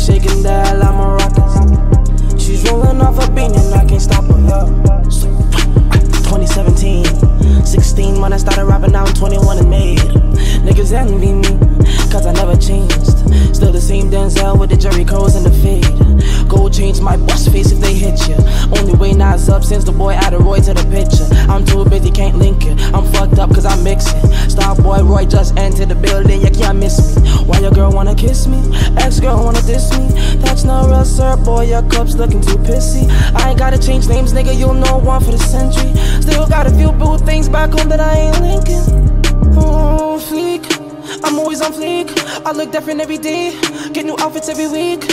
shaking that like maracas. She's rolling off a bean and I can't stop her. 2017, 16 when I started rapping, now I'm 21 and made. Niggas envy me, cause I never changed. Still the same Denzel with the Jerry curls and the fade. Gold chains might bust face if they hit ya. Only way Nas up since the boy added Roy to the picture. I'm too busy, can't link it. I'm fucked up cause I'm mixing. Star boy Roy just entered the building, you can't miss me. Why your girl wanna kiss me? Ex-girl wanna diss me? That's not real, sir, boy, your cup's looking too pissy. I ain't gotta change names, nigga, you'll know one for the century. Still got a few boo things back home that I ain't linking. Oh, fleek, I'm always on fleek. I look different every day, get new outfits every week.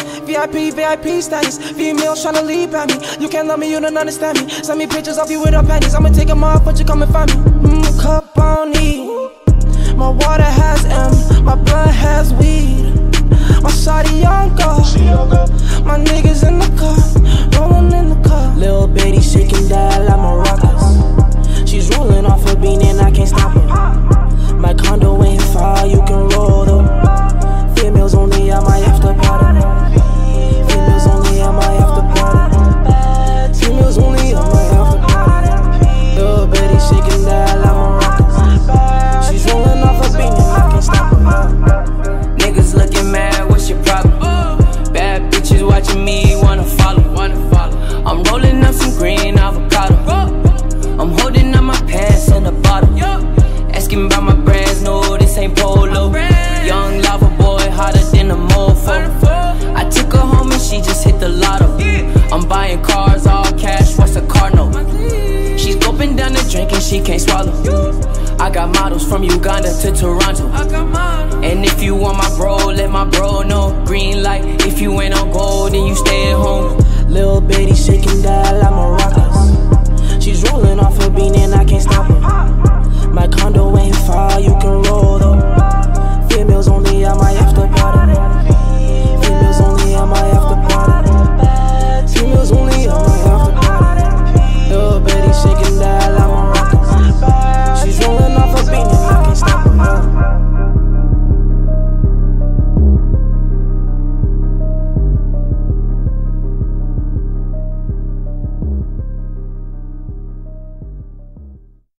VIP status, females tryna leap at me. You can't love me, you don't understand me. Send me pictures of you with her panties, I'ma take them off, but you come and find me. Cup on E, my water has M, my blood has weed. My shawty young girl, my niggas in the car, rolling in the car. Lil' baby shaking that like maracas. She's rolling off a bean and I can't stop her. My condo ain't far, you can roll though. Females only at my afterparty. Females only at my afterparty. Females only at my afterparty. Lil' baby shaking that like maracas. She's rolling off a bean and I can't stop her. Niggas looking mad, what's your problem? Bad bitches watching me, wanna follow. I'm rolling up some green avocado. I'm holding up my pants in the bottle. Asking about my brands, no, this ain't polo. Young lava boy, hotter than a mofo. I took her home and she just hit the lotto. I'm buying cars, all cash, what's a car note? She's gulping down the drink and she can't swallow. I got models from Uganda to Toronto. And if you want my bro, let my bro know. Green light, if you ain't on gold, then you stay at home. Lil' baby shaking that like maracas. She's rolling off